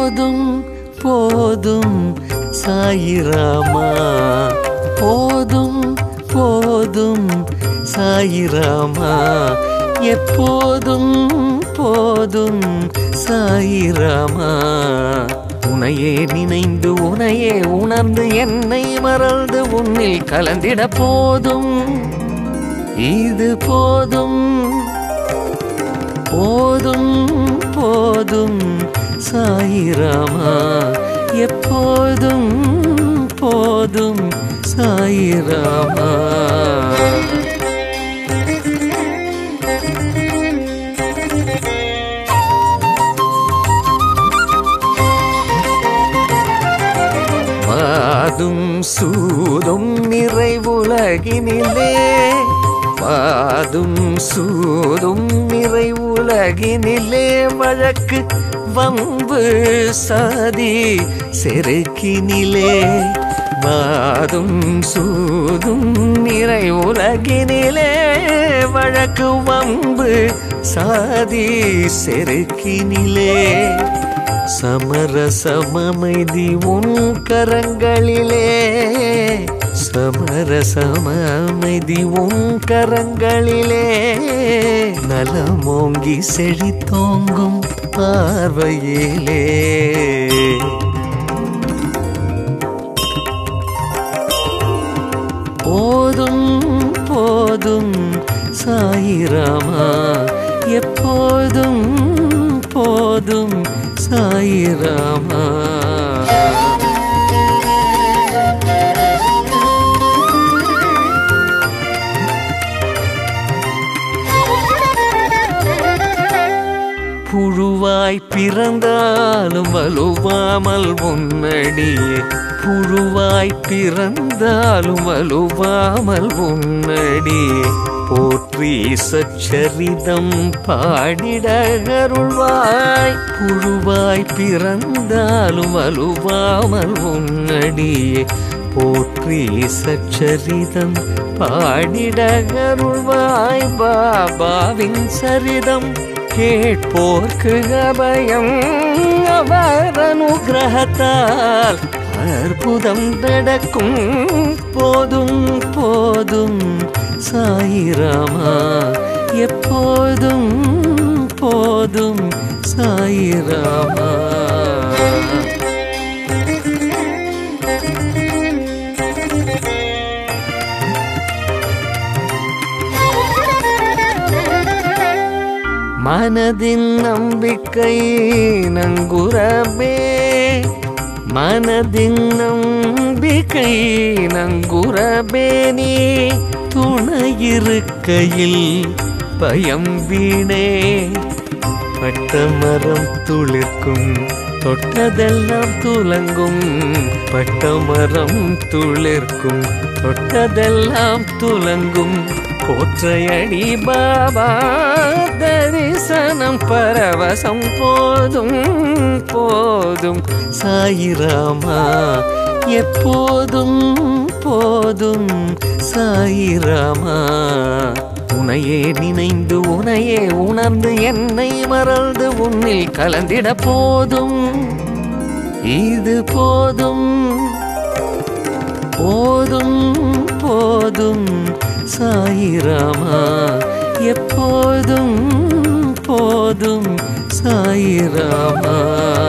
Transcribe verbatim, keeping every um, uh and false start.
போதும் போதும் சாயிராமா, போதும் போதும் சாயிராமா, எப்போதும் போதும் சாயிராமா. உனையே நினைந்து உனையே உணர்ந்து என்னை மறந்து உன்னில் கலந்திட போதும், இது போதும் போதும் போதும் சாயிராமா, எப்போதும் போதும் சாயிராமா. வாதும் சூதும் நிறைவுலகினிலே, வாதும் சூதும் நிறைவுலகினிலே, வழக்கு வம்பு சாதி செருக்கினிலே. வாதும் சூதும் நிறைவுலகினிலே, வழக்கு வம்பு சாதி செருக்கினிலே. சமரசமமைதி உன் கரங்களிலே, சமரசமமைதி உன் கரங்களிலே, நலமோங்கி செழித்தோங்கும் பார்வையிலே. போதும் போதும் சாயிராமா, எப்போதும் போதும் சாயிராமா. புழுவாய் பிறந்தாலும் வலுவாமல் உன்னடியே, புழுவாய் பிறந்தாலும் வலுவாமல் உன்னடியே, போற்றி சச்சரிதம் பாடிட அருள்வாய். புழுவாய் பிறந்தாலும் வலுவாமல் உன்னடியே, போற்றி சச்சரிதம் பாடிட அருள்வாய். பாபாவின் சரிதம் கேட்போர்க்கு அபயம், அவர் அனுகிரகத்தால் அற்புதம் நடக்கும். போதும் போதும் சாயிராமா, எப்போதும் போதும் சாயிராமா. மனதின் நம்பிக்கை நங்குரமே, மனதின் நம்பிக்கை நங்குரமே, நீ துணையிருக்கையில் பயம் வீணே. பட்டமரம் துளிர்க்கும் தொட்டதெல்லாம் துலங்கும், பட்டமரம் துளிர்க்கும் தொட்டதெல்லாம் துலங்கும். போற்றையடி பாபா தரிசனம் பரவசம் போதும் போதும் சாயிராமா, எப்போதும் போதும் சாயிராமா. உனையே நினைந்து உனையே உணர்ந்து என்னை மறந்து உன்னில் கலந்திட போதும், இது போதும் போதும் போதும் சாயிராமா, எப்போதும் போதும் சாயிராமா.